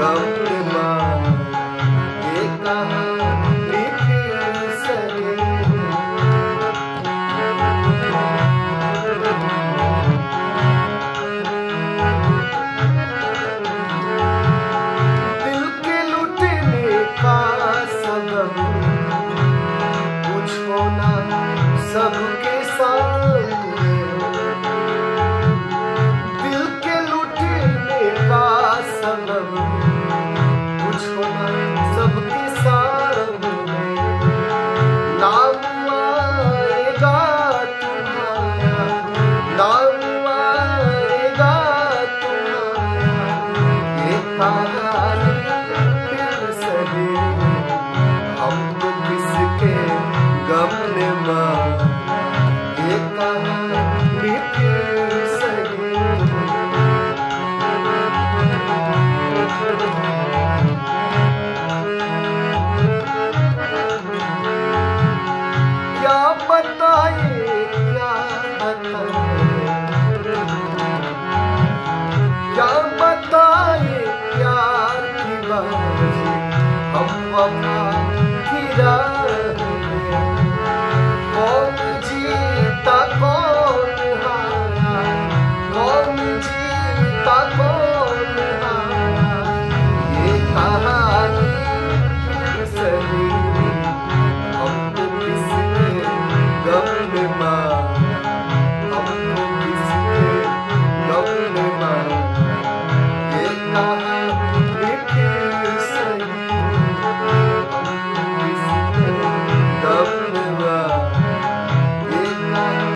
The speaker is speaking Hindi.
सबके सामने दिल के लुटने का सबब कुछ होना सबके सामने। नाम आएगा तुम्हारा, नाम आएगा तुम्हारा, ये कहानी फिर सही। हम तो किसके गम ने मार ये कहानी फिर सही। क्या बताए क्या बताए प्यार की बात हम वफा की राह में। कौन जीता कौन हारा, कौन जीता कौन